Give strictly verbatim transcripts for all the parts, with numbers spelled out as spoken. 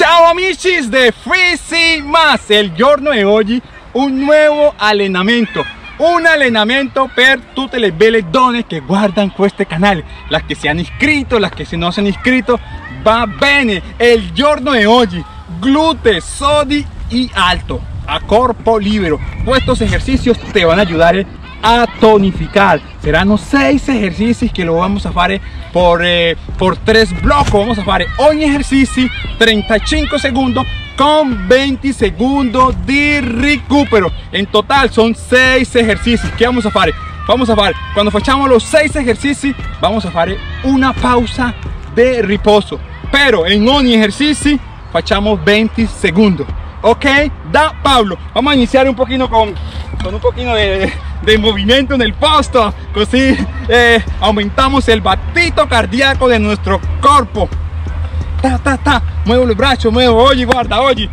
Ciao amici de Freezy Más, il giorno di oggi un nuovo allenamento, un allenamento per tutte le belle donne che guardano questo canale, las que se han iscrito, las que se no se han iscrito, va bene, il giorno di oggi, glúteos, sodi y alto, a corpo libero. Estos ejercicios te van a ayudar a tonificar. Serán seis ejercicios que lo vamos a hacer por, eh, por tres blocos. Vamos a hacer ogni ejercicio treinta y cinco segundos con veinte segundos de recupero. En total son seis ejercicios. ¿Qué vamos a hacer? Vamos a hacer, cuando facciamo los seis ejercicios, vamos a hacer una pausa de reposo. Pero en ogni ejercicio facciamo veinte segundos. Ok, da Pablo, vamos a iniciar un poquito con, con un poquito de, de movimiento en el posto, así eh, aumentamos el batito cardíaco de nuestro cuerpo. Ta, ta, ta. Muevo el brazo, muevo, oye, guarda, oye.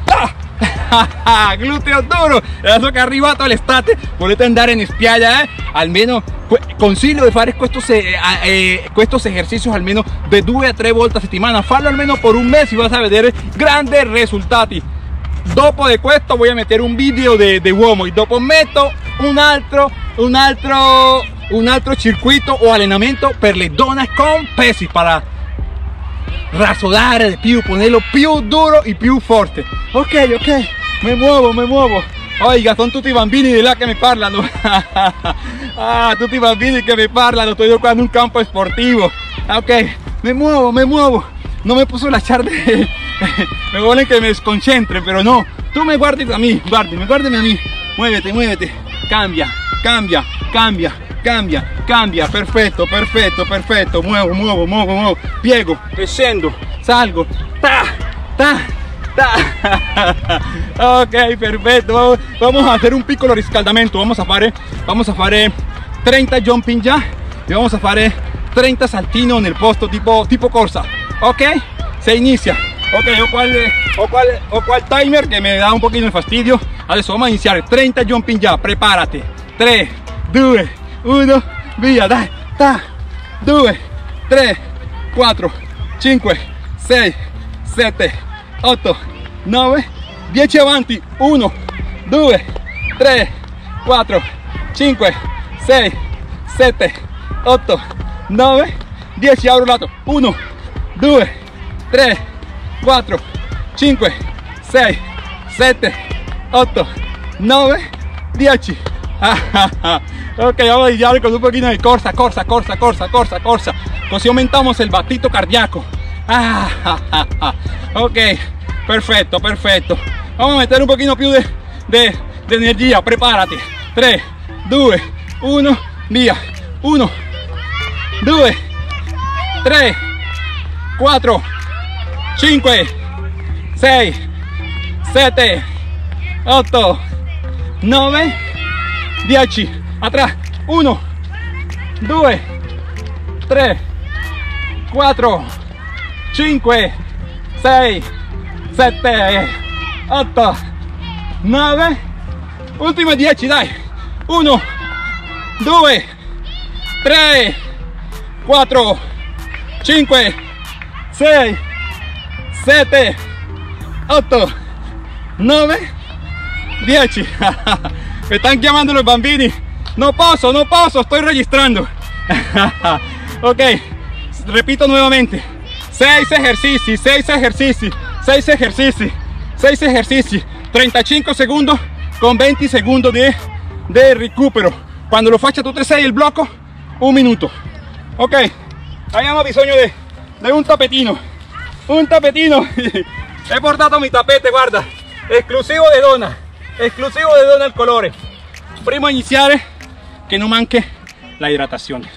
Glúteo duro, adesso che è arrivato all'estate volete andare in spiaggia, eh? Almeno consiglio di fare estos, eh, eh, estos ejercicios almeno de due a tre volte a settimana. Fallo almeno por un mes y vas a vedere grandes risultati. Dopo de questo voy a meter un video de, de uomo y dopo metto un altro un altro un altro circuito o allenamento per le donne con pesi para rasodare di più, ponerlo più duro y più forte. Ok, ok, me muevo, me muevo. Oiga, son tutti i bambini di là che mi parlano. Ah, tutti i bambini che mi parlano. Estoy jugando un campo sportivo. Ok, me muevo, me muevo. No me puso la charla. Me vuelven que me desconcentre, pero no. Tú me guardes a mí, guárdeme, guárdeme a mí. Muévete, muévete. Cambia, cambia, cambia, cambia, cambia. Perfecto, perfecto, perfecto. Muevo, muevo, muevo, muevo. Piego, descendo, salgo. Ta, ta, ta. Ok, perfecto. Vamos a hacer un piccolo riscaldamento. Vamos a hacer, vamos a hacer treinta jumping ya. Y vamos a hacer treinta saltino nel posto tipo, tipo corsa. Ok, se inicia. Ok, ho qua, ho, qua, ho qua il timer che mi dà un pochino il fastidio. Adesso vamos a iniziare. treinta jumping già, preparati. tre, due, uno, via, dai. Ta, due, tre, quattro, cinque, sei, sette, otto, nove, dieci avanti. uno, due, tre, quattro, cinque, sei, sette, otto, nove, dieci. Apro lato. uno, due, tre, quattro, cinque, sei, sette, otto, nove, dieci. Ok, vamos a iniciar con un poquito de corsa, corsa, corsa, corsa, corsa, corsa. Così aumentamos el batito cardíaco. Ok, perfecto, perfecto. Vamos a meter un poquito più de, de, de energía. Prepárate. tre, due, uno, via. uno, due, tre, quattro, cinque, sei, sette, otto, nove, dieci. Atrás. uno, due, tre, quattro, cinque, sei, sette, otto, nove. Ultime dieci, dai. uno, due, tre, quattro, cinque, sei, sette, otto, nove, dieci. Me están llamando los bambini. No posso, no posso, estoy registrando. Ok, repito nuevamente. seis ejercicios, seis ejercicios, seis ejercicios, seis ejercicios. treinta y cinco segundos con veinte segundos de, de recupero. Cuando lo faccia tutte e sei il blocco, un minuto. Ok, abbiamo bisogno de, de un tapetino. Un tapetino. He portato mi tapete, guarda, esclusivo de donna, esclusivo de donna al colore. Prima di iniziare, che non manchi la idratazione.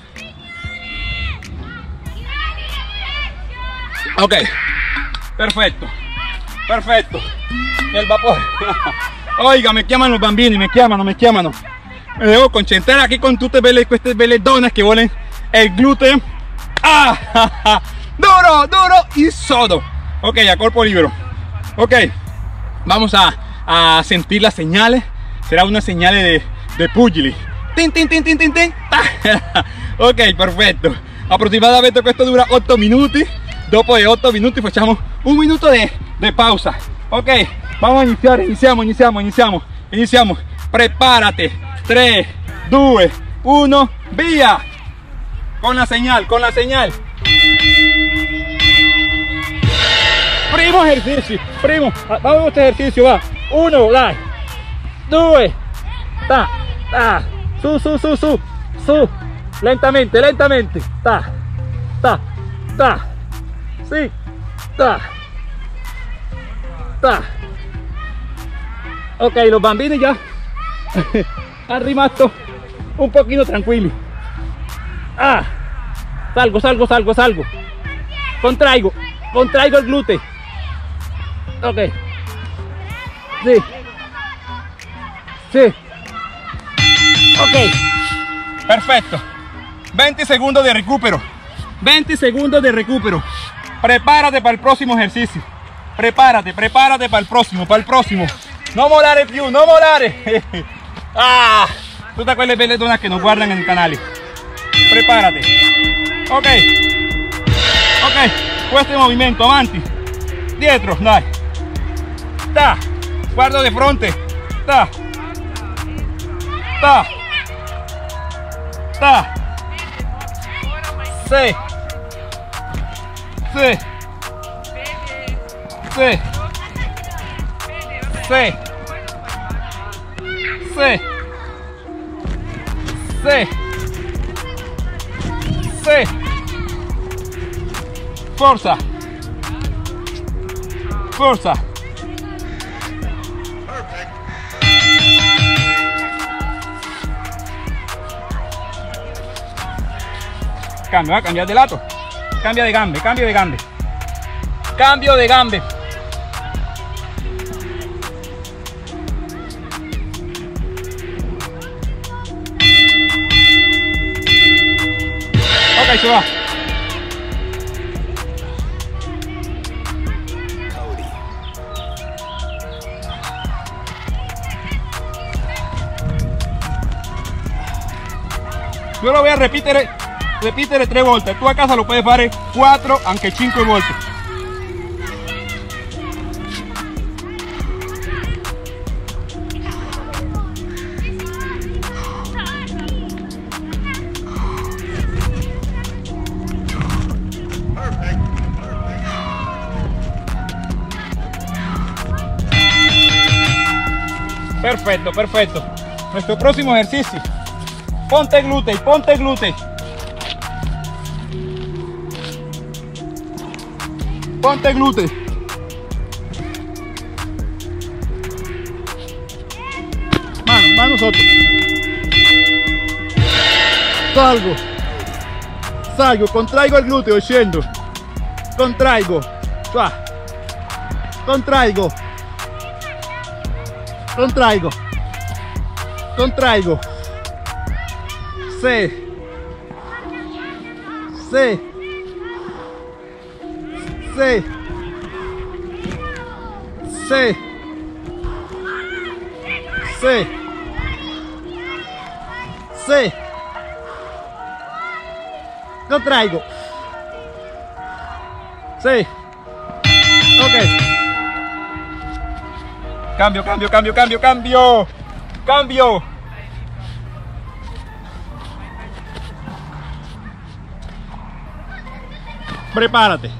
Ok, perfecto, perfecto. El vapor. Oiga, me chiamano los bambini, me chiamano, me chiamano. Me devo concentrare aquí con tutte belle, queste belle donne che vogliono il glúteo. Ah, duro, duro y sodo. Ok, a cuerpo libero. Ok, vamos a, a sentir las señales. Será una señal de, de pugili. Tin, tin, tin, tin, tin, tin. Ok, perfetto. Aproximadamente questo dura otto minuti. Dopo de otto minuti facciamo un minuto de, de pausa. Ok, vamos a iniciar, iniciamos, iniciamos, iniciamos, iniciamos. Prepárate. tres, dos, uno, vía. Con la señal, con la señal. Primo ejercicio, primo. Vamos a este ejercicio, va. Uno, dai. Due. Ta, ta. Su, su, su, su. Su. Lentamente, lentamente. Ta, ta, ta. Sí. Ta. Ta. Ok, los bambini ya han rimasto un poquito tranquili. Ah, salgo, salgo, salgo, salgo. Contraigo, contraigo el glúteo. Ok. Sí. Sí. Ok. Perfecto. veinte segundos de recupero. veinte segundos de recupero. Prepárate para el próximo ejercicio. Prepárate, prepárate para el próximo, para el próximo. No molare più, no molare. Ah, tutte quelle belle donne che non guardano il canale. Prepárate. Ok. Ok, questo è il movimento, avanti. Dietro, dai. Ta. Guardo di fronte. Ta. Ta. Ta. Sì. Sì. Sì. Sì. Sì. Sì. Sì. Forza. Forza. Cambio, ¿eh? Cambia de lado. Cambia de gambe, cambio de gambe. Cambio de gambe. Ok, se va. Yo lo voy a repetir, repetir tres volte. Tú a casa lo puedes fare cuatro, anche cinque volte. Perfecto, perfecto. Nuestro próximo ejercicio. Ponte glúteo, ponte glúteo. Ponte glúteo. Mano, mano sotto. Salgo. Salgo, contraigo il gluteo e scendo. Contraigo. Qua. Contraigo. Contraigo. Contraigo. Sì. Sì. Sì. Sì. Sì. Sì. Contraigo. Sì. Ok. Cambio, cambio, cambio, cambio, cambio. Cambio. Prepárate.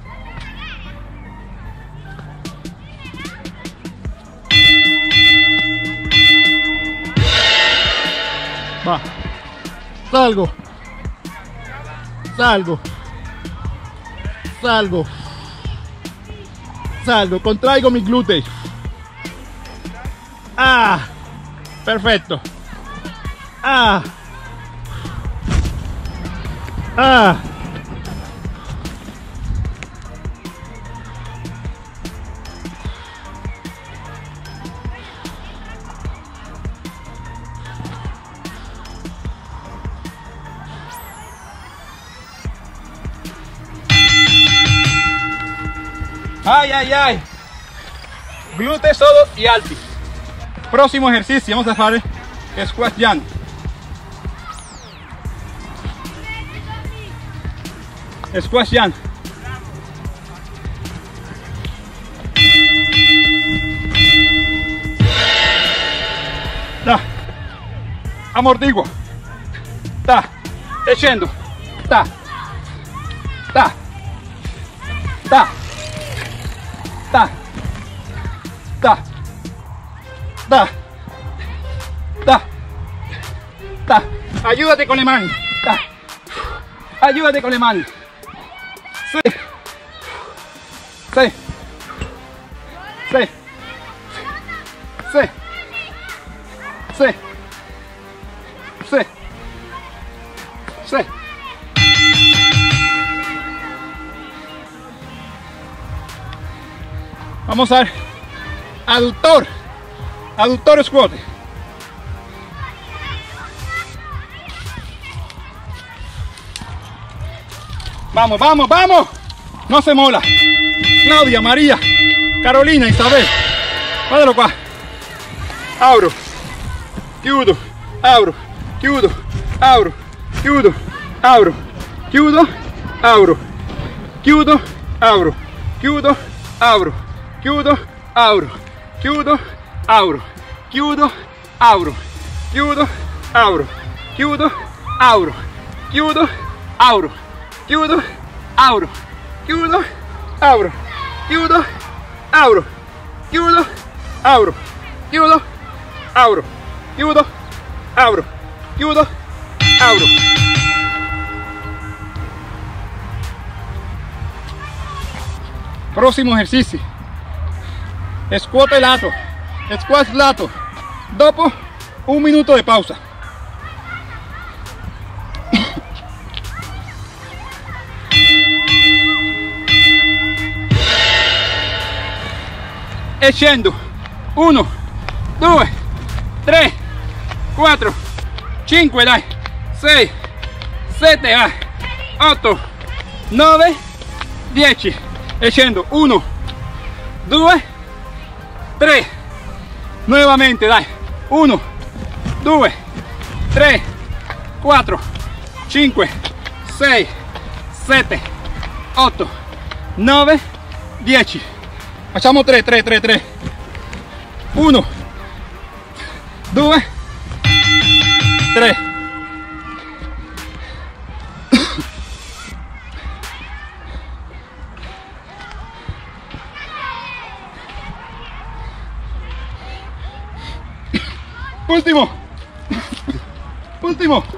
Va. Salgo. Salgo. Salgo. Salgo. Contraigo mis glúteos. Ah. Perfecto. Ah. Ah. Ay, ay, ay. Glúteos sodos y alti. Próximo ejercicio, vamos a hacer squat jump. Squat jump. Da, amortiguo, da, e scendo, da, da, da, da, da, da, da, da, ayúdate con le mani, da, ayúdate con le mani, sí, sí, sí, sí, sí, sí, sí. Vamos a ver, aductor, aductor squat. Vamos, vamos, vamos. No se mola. Claudia, María, Carolina, Isabel. Guardalo qua. Apro, chiudo, apro, chiudo, apro, chiudo, apro, chiudo, apro, chiudo, apro, chiudo, apro, chiudo, apro, chiudo, apro, chiudo, apro, chiudo, apro, chiudo, apro, chiudo, apro, chiudo, apro, chiudo, apro, chiudo, apro, chiudo, apro, chiudo, apro, chiudo, apro, chiudo, apro. Prossimo esercizio, squat lato, squat lato, dopo un minuto di pausa. E scendo, uno, due, tre, quattro, cinque, dai, sei, sette, vai, otto, nove, dieci, e scendo, uno, due, tre, nuovamente, dai, uno, due, tre, quattro, cinque, sei, sette, otto, nove, dieci. Facciamo tre, tre, tre, tre. uno, due, tre. Ultimo. Ultimo.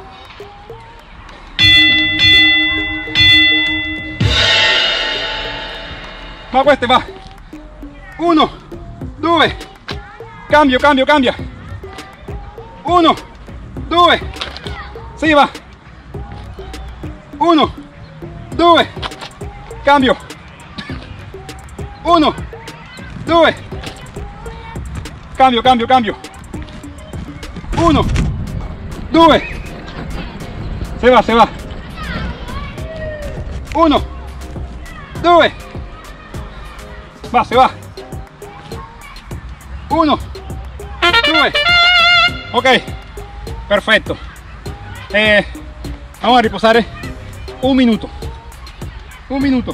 Ma questo va. uno, due, cambio, cambio, cambia. uno, due, si va. uno, due, cambio. uno, due, cambio, cambio, cambio. uno, due, se va, se va. uno, due, va, se va. uno, due, ok, perfetto. Eh, vamos a riposare un minuto, un minuto.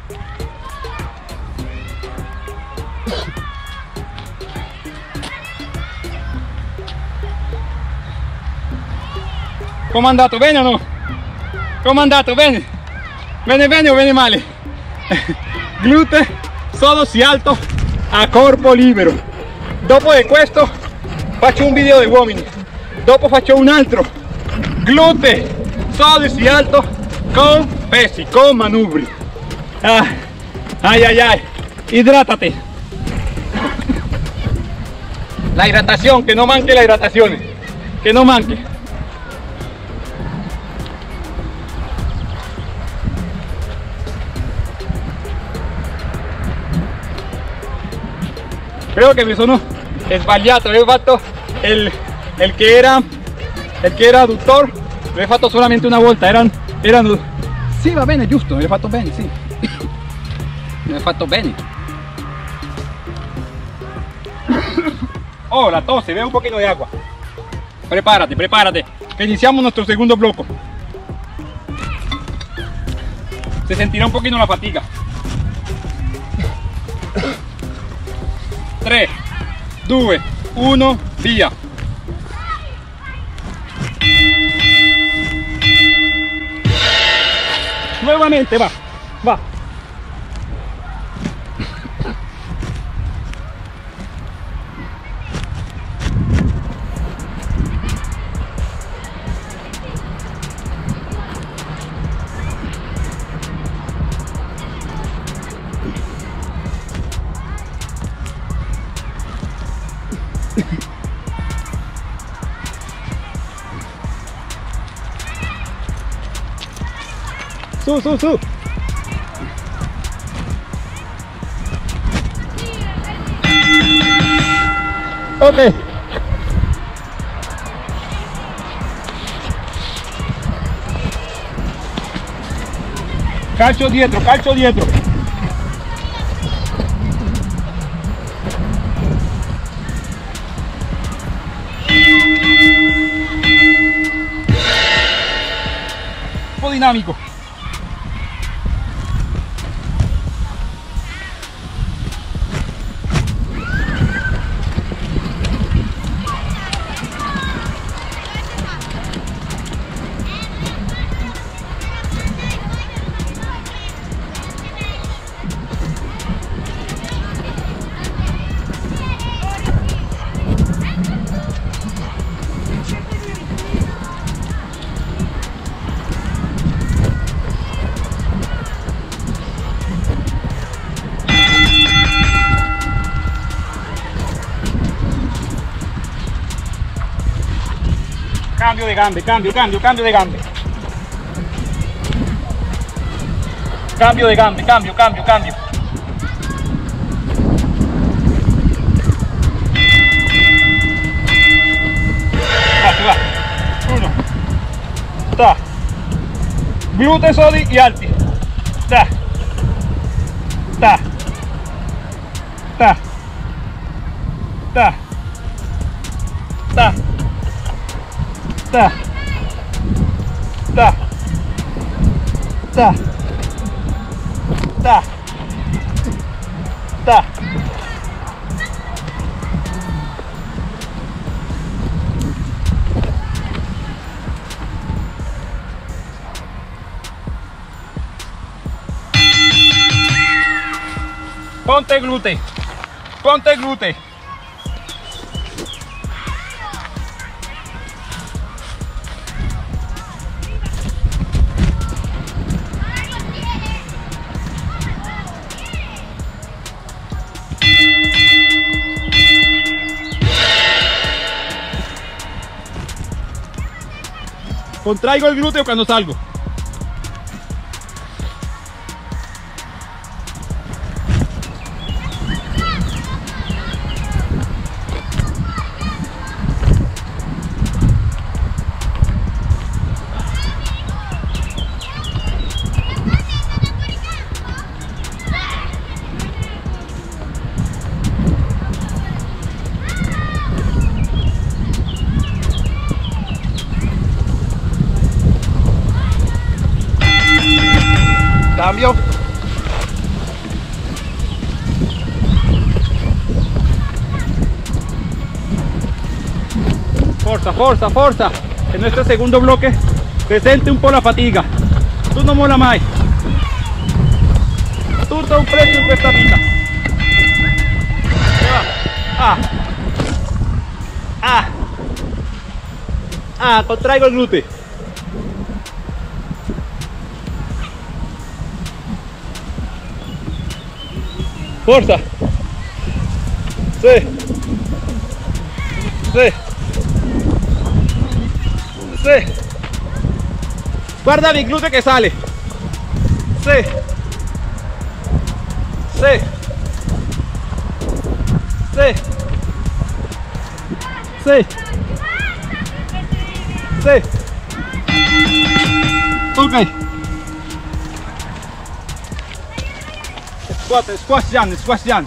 Come è andato? Bene o no? Come è andato? Bene? Bene bene o bene male? Glute solo si alto a corpo libero. Dopo di questo faccio un video di uomini, dopo faccio un altro glute solo si alto con pesi, con manubri. Ah, ay ay ay, hidrátate. La hidratación, que no manque la hidratación, que no manque. Creo che mi sono sbagliato, avevo fatto il, il che era il che era adductor, l'ho fatto solamente una volta, erano, erano sì, va bene, giusto, l'ho fatto bene, sì. L'ho fatto bene. Oh, la tosse, bebe un poquito de agua. Prepárate, prepárate, que iniciamos nuestro segundo bloque. Se sentirá un poquito la fatiga. tres, due, uno, via. Nuevamente, va, va. Su, su, su. Ok. Calcio dietro, calcio dietro. Un po' dinámico. Cambio de gambe, cambio, cambio, cambio de gambe. Cambio de gambe, cambio, cambio, cambio. Va, si va. Uno. Ta. Glutei soli y alti. Ta. Ta. Ta. Ta. Ta. Ta. Ta. Ta. Ta. Ta. Ponte glúteo. Ponte glúteo. Contraigo el glúteo cuando salgo. Cambio. Forza, forza, forza. En nuestro segundo bloque se sente un po' la fatiga. Tu non mola mai. Tutto un prezzo in questa vita. Ah. Ah. Ah, contraigo il gluteo. Forza. Sí. Sí. Sí. Guarda mi glúteo que sale. Sí. Sí. Sí. Sí. Sí. Ok. Squat, squat jump, squat jump.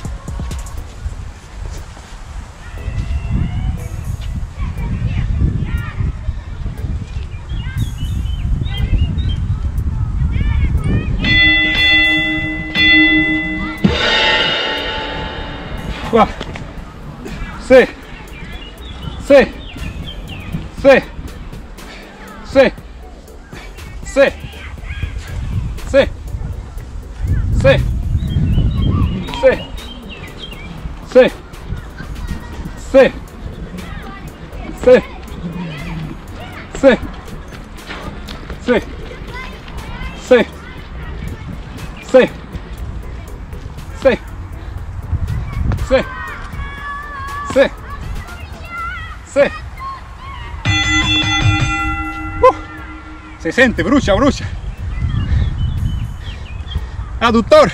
Squat. sì, sì, sì, sì, sì, sì, sì, sì, sì, sì, sì, sì, sì, sì, sì, sì, sì, sì, sì. Uh, si sente, brucia, brucia. Adductor.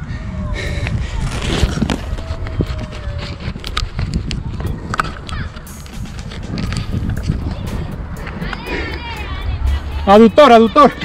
Adductor, adductor.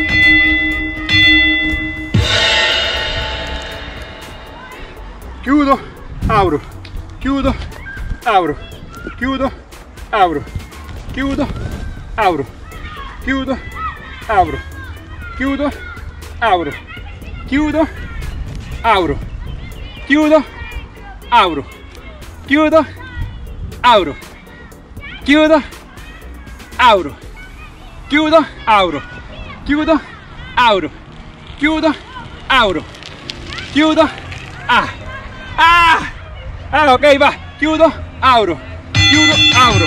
Chiudo, apro, chiudo, apro, chiudo, apro, chiudo, apro, chiudo, apro, chiudo, apro, chiudo, apro, chiudo, apro, chiudo, apro, chiudo, apro, chiudo, apro, chiudo, apro, chiudo, apro, chiudo, ah, ah, ah, ok, va, chiudo, apro, chiudo, apro.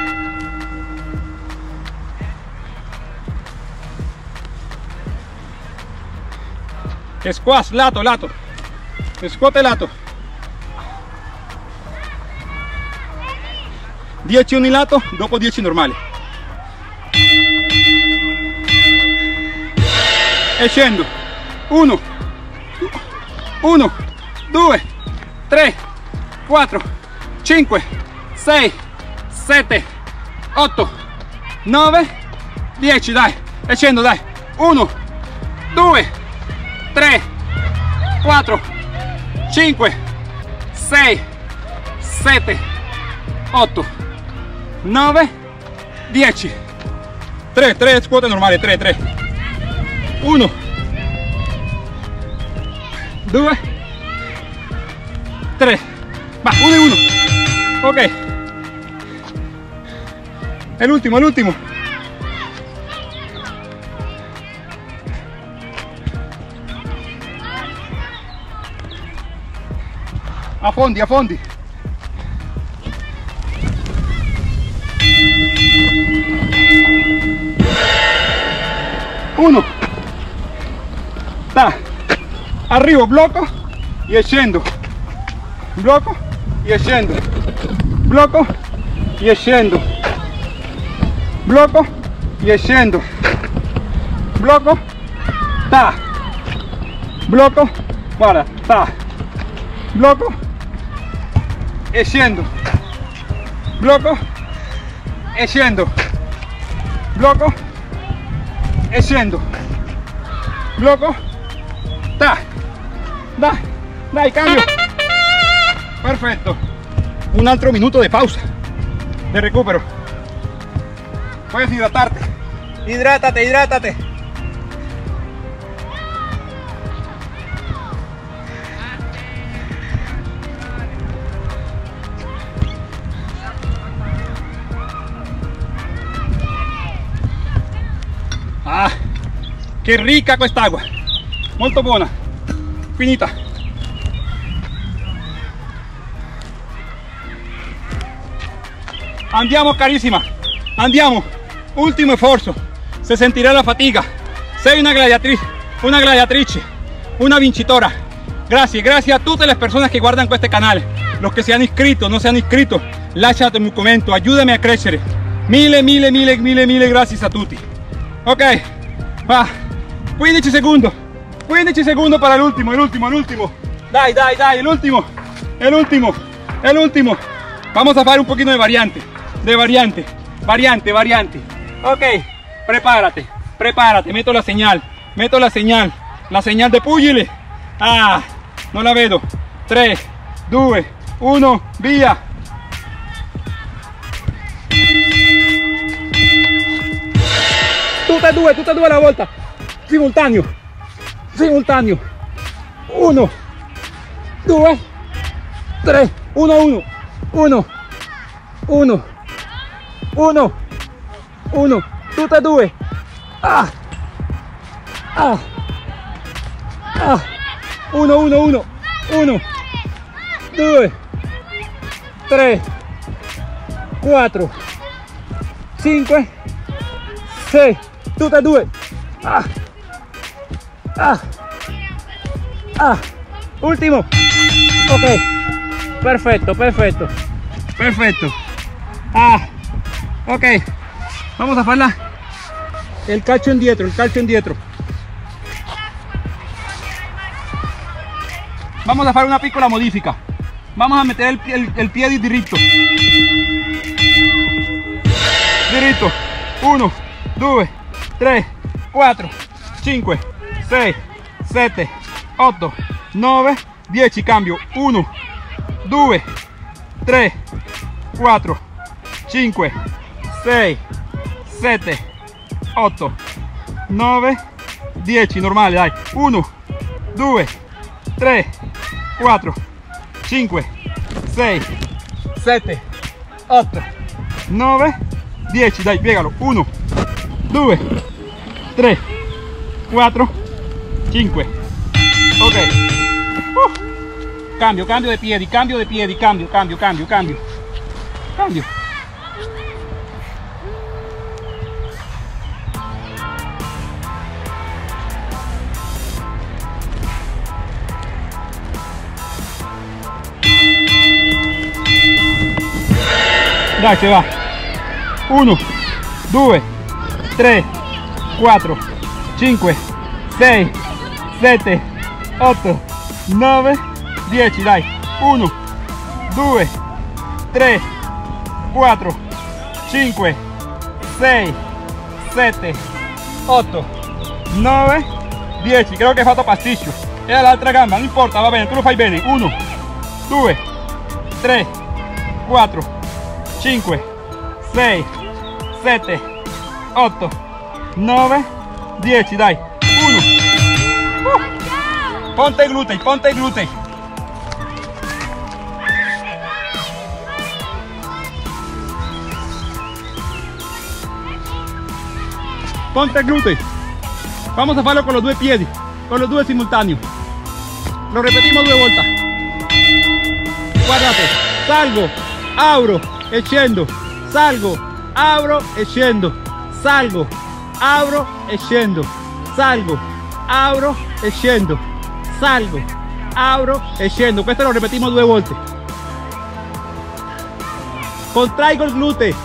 Squat, lato, lato, squat e lato, dieci unilato, dopo dieci normali, e scendo, uno, uno, due, tre, quattro, cinque, sei, sette, otto, nove, dieci, dai, e scendo, dai, uno, due, tre, quattro, cinque, sei, sette, otto, nove, dieci, tre, tre squat normali, tre, tre, uno, due, tre, va, uno e uno, ok, è l'ultimo, è l'ultimo. A fondi, a fondi. Uno. Ta. Arrivo, blocco e scendo. Blocco e scendo. Blocco e scendo. Blocco e scendo. Blocco. Ta. Blocco. Guarda, ta. Blocco e scendo, blocco e scendo, blocco e scendo, blocco, ta, dai, dai, cambio, perfetto, un altro minuto di pausa, de recupero, puedes hidratarte, hidrátate, hidrátate. Ah, che ricca quest'acqua, molto buona, finita. Andiamo carissima, andiamo, ultimo sforzo, se sentirá la fatica, sei una gladiatrice, una gladiatrice, una vincitora. Gracias, gracias a tutte le persone che guardano questo canale, los que se han inscrito, no se han inscrito, lasciatemi un commento, ayúdame a crescere, mille, mille, mille, mille, mille gracias a tutti. Ok, va, quindici secondi, quindici secondi para el último, el último, el último, dai, dai, dai, el último, el último, el último, vamos a hacer un poquito de variante, de variante, variante, variante, ok, prepárate, prepárate, meto la señal, meto la señal, la señal de pugile, ah, no la vedo, tre, due, uno, via. Tutte e due, tutte e due alla volta, simultaneo, simultaneo, uno, due, tre, uno, uno, uno, uno, uno, uno, tutte e due, ah, ah, ah, uno, uno, uno, uno, due, tre, quattro, cinque, sei, tutte e due, ah, ah, ah, ultimo, ok, perfecto, perfecto, perfecto, ah, ok, vamos a farla, el calcio indietro, el calcio indietro, vamos a hacer una piccola modifica, vamos a meter el, pie, el, el pie diritto, diritto, uno, due, tre, quattro, cinque, sei, sette, otto, nove, dieci, cambio, uno, due, tre, quattro, cinque, sei, sette, otto, nove, dieci, normale, dai, uno, due, tre, quattro, cinque, sei, sette, otto, nove, dieci, dai, piegalo, uno, due, tre, quattro, cinque, ok, uh. cambio, cambio de piedi, cambio de piedi, cambio, cambio, cambio, cambio, cambio. Dai, se va, uno, due, tre, quattro, cinque, sei, sette, otto, nove, dieci, dai, uno, due, tre, quattro, cinque, sei, sette, otto, nove, dieci, creo che hai fatto pasticcio, e all'altra gamba, non importa, va bene, tu lo fai bene, uno, due, tre, quattro, cinque, sei, sette, otto, nove, dieci, dai, uno, uh. ponte i glutei, ponte i glutei, ponte i glutei, vamos a farlo con los due piedi, con los due simultáneos, lo repetimos due volte, guardate, salgo, abro, e scendo, salgo, apro e scendo, salgo, apro e scendo, salgo, apro e scendo, salgo, apro e scendo. Questo lo repetimos due volte. Contraigo il gluteo.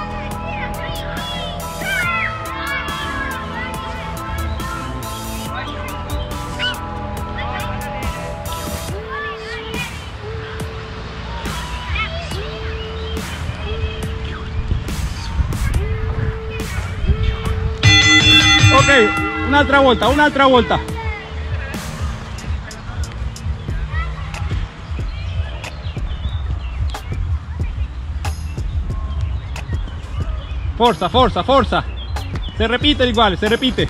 Ok, un'altra volta, un'altra volta. Forza, forza, forza. Se repite igual, se repite.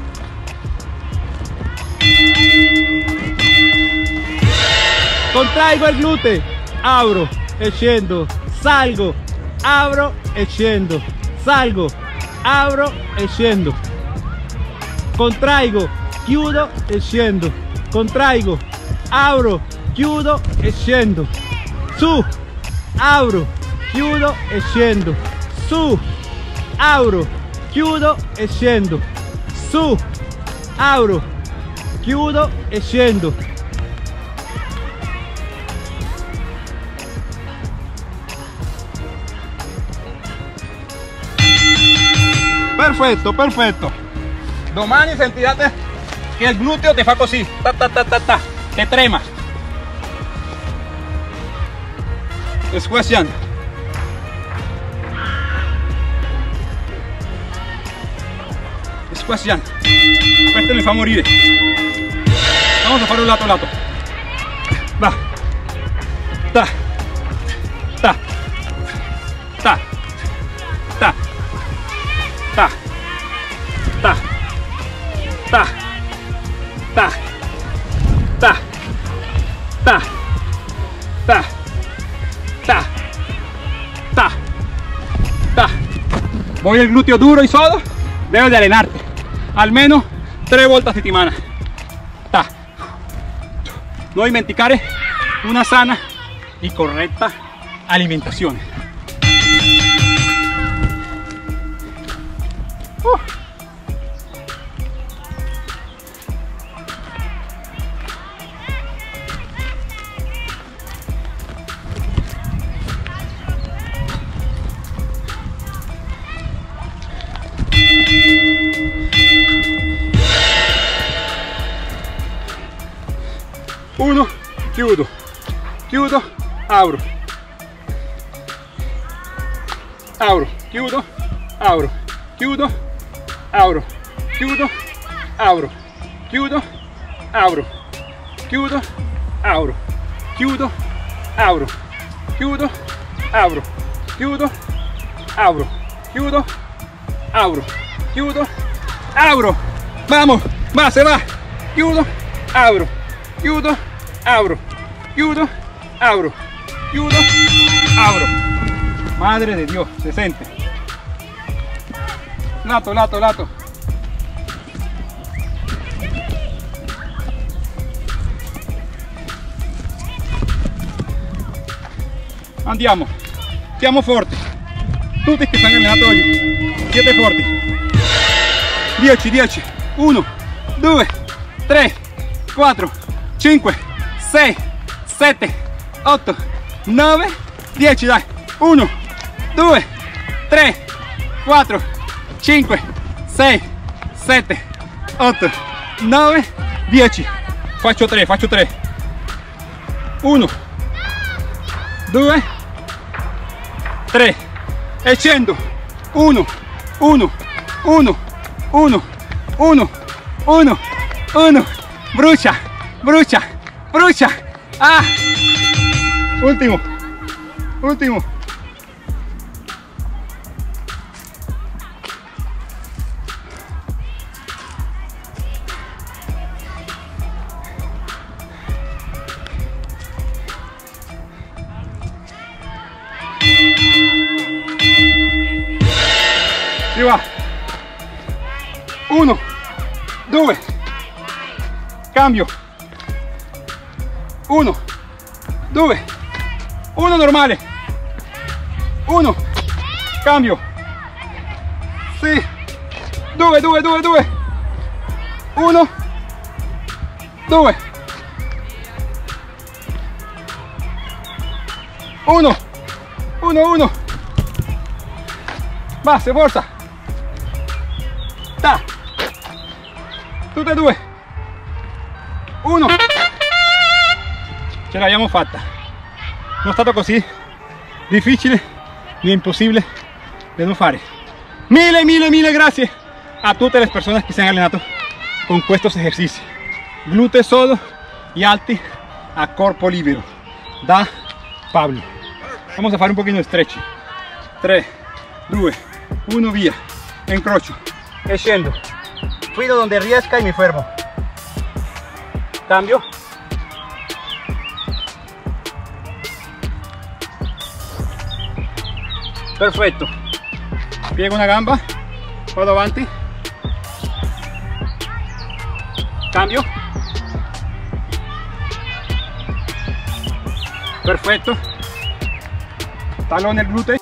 Contraigo il gluteo, apro e scendo, salgo, apro e scendo, salgo, apro e scendo. Contraigo, chiudo e scendo, contraigo, apro, chiudo e scendo, su, apro, chiudo e scendo, su, apro, chiudo e scendo, su, apro, chiudo e scendo. Perfetto, perfetto. Domani sentirate che il gluteo ti fa così, ta ta ta ta ta, te trema. Squasciando. Squasciando. Questo mi fa morire. Vamos a farlo lato lato. Va. Ta. Ta. Ta. Ta. Ta. Ta. Ta, ta, ta, ta, ta, ta, Vuoi il gluteo duro e sodo? Devi di allenarti almeno tre volte a settimana. Ta. Non dimenticare una sana e corretta alimentazione. Uh. Uno, chiudo, chiudo, apro, apro, chiudo, apro, chiudo, apro, chiudo, apro, chiudo, apro, chiudo, apro, chiudo, apro, chiudo, apro, chiudo, apro, chiudo, apro, chiudo, apro. Vamos, va, se va, chiudo, apro, chiudo, apro, chiudo, apro, chiudo, apro. Madre de Dios, se siente. Lato, lato, lato. Andiamo, siamo forti. Tutti che stanno allenando oggi. Siete forti. dieci, dieci, uno, due, tre, quattro, cinque, sei, sette, otto, nove, dieci, dai. uno, due, tre, quattro, cinque, sei, sette, otto, nove, dieci. Faccio tre, faccio tre. uno, due, tre. E scendo. uno, uno, uno, uno, uno, uno, uno. Brucia, brucia, brucia. Ah. Último, último. Y va. Uno, due. Cambio. Uno, due. Uno normale. Uno. Cambio. Sì. Due, due, due, due. Uno. Due. Uno. Uno, uno. Va, se forza. Ta. Tutte e due. Uno. Ce l'abbiamo fatta. Non è stato così difficile ni imposible de no fare. Mille, mille, mille grazie a tutte le persone che si hanno allenato con questi esercizi. Glúteo sodo y alti a corpo libero. Da Pablo. Vamos a fare un pochino di stretching. tre, due, uno, via. Incrocio. E scendo. Fido donde riesca y mi fermo. Cambio. Perfetto. Piego una gamba, vado avanti. Cambio. Perfetto. Talone el glúteo.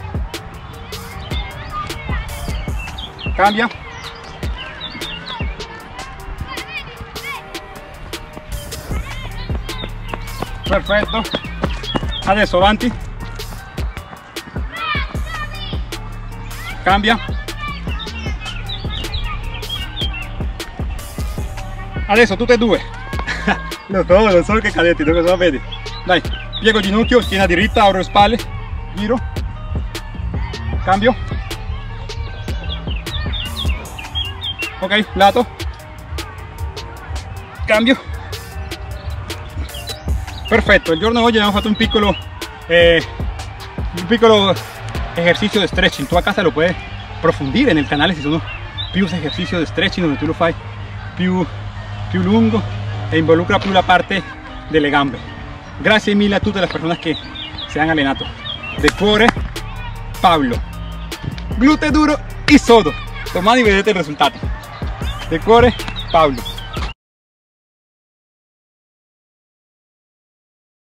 Cambia. Perfetto. Adesso avanti. Cambia. Adesso tutte e due. Lo so, lo so che cadetti, dove lo vedi. Dai, piego il ginocchio, schiena diritta, apro le spalle, giro, cambio. Ok, lato. Cambio. Perfetto, il giorno di oggi abbiamo fatto un piccolo eh, un piccolo ejercicio de stretching. Tu a casa lo puedes approfondire en el canale, si sono più ejercicios de stretching donde tu lo fai più, più lungo e involucra più la parte delle gambe. Grazie mille a tutte le persone che si hanno allenato. De cuore, Pablo. Glúteo duro. e sodo. Domani vedete il risultato. De cuore, Paolo.